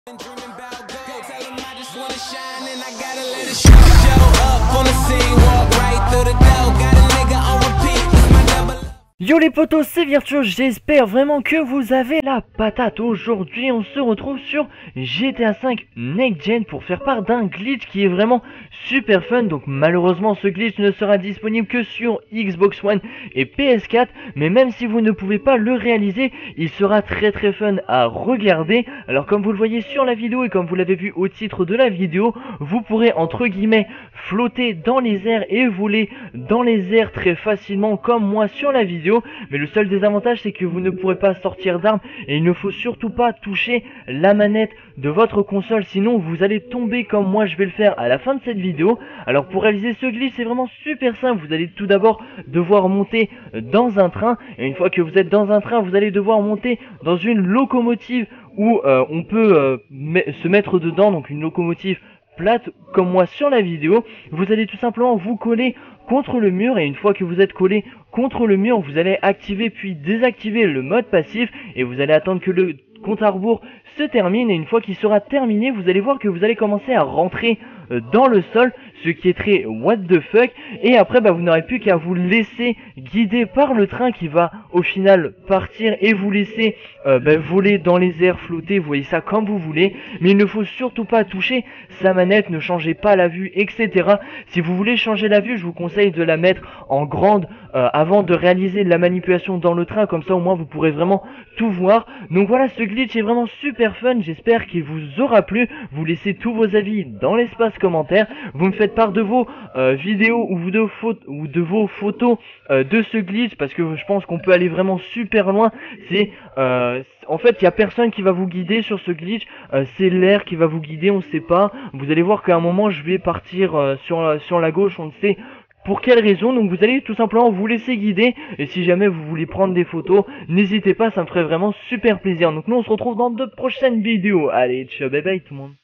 Dreaming about gold, tell 'em I just wanna shine and I gotta let it show up on the scene, walk right through the door, got a nigga on repeat, it's my double. Yo les potos, c'est Virtuos, j'espère vraiment que vous avez la patate. Aujourd'hui on se retrouve sur GTA 5 Next Gen pour faire part d'un glitch qui est vraiment super fun. Donc malheureusement ce glitch ne sera disponible que sur Xbox One et PS4, mais même si vous ne pouvez pas le réaliser, il sera très fun à regarder. Alors comme vous le voyez sur la vidéo et comme vous l'avez vu au titre de la vidéo, vous pourrez entre guillemets flotter dans les airs et voler dans les airs très facilement comme moi sur la vidéo. Mais le seul désavantage c'est que vous ne pourrez pas sortir d'armes et il ne faut surtout pas toucher la manette de votre console, sinon vous allez tomber comme moi je vais le faire à la fin de cette vidéo. Alors pour réaliser ce glitch c'est vraiment super simple, vous allez tout d'abord devoir monter dans un train, et une fois que vous êtes dans un train vous allez devoir monter dans une locomotive où on peut se mettre dedans, donc une locomotive plate comme moi sur la vidéo. Vous allez tout simplement vous coller contre le mur, et une fois que vous êtes collé contre le mur vous allez activer puis désactiver le mode passif et vous allez attendre que le compte à rebours se termine, et une fois qu'il sera terminé vous allez voir que vous allez commencer à rentrer dans le sol, ce qui est très what the fuck. Et après vous n'aurez plus qu'à vous laisser guider par le train qui va au final partir et vous laisser voler dans les airs, flotter, vous voyez ça comme vous voulez, mais il ne faut surtout pas toucher sa manette, ne changez pas la vue, etc. Si vous voulez changer la vue, je vous conseille de la mettre en grande avant de réaliser la manipulation dans le train, comme ça au moins vous pourrez vraiment tout voir. Donc voilà, ce glitch est vraiment super fun, j'espère qu'il vous aura plu. Vous laissez tous vos avis dans l'espace commentaire, vous me faites part de vos vidéos ou de vos photos de ce glitch, parce que je pense qu'on peut aller vraiment super loin. C'est en fait il y a personne qui va vous guider sur ce glitch, c'est l'air qui va vous guider, on sait pas. Vous allez voir qu'à un moment je vais partir sur la gauche, on ne sait pour quelle raison, donc vous allez tout simplement vous laisser guider, et si jamais vous voulez prendre des photos, n'hésitez pas, ça me ferait vraiment super plaisir. Donc nous on se retrouve dans de prochaines vidéos. Allez, ciao, bye bye tout le monde.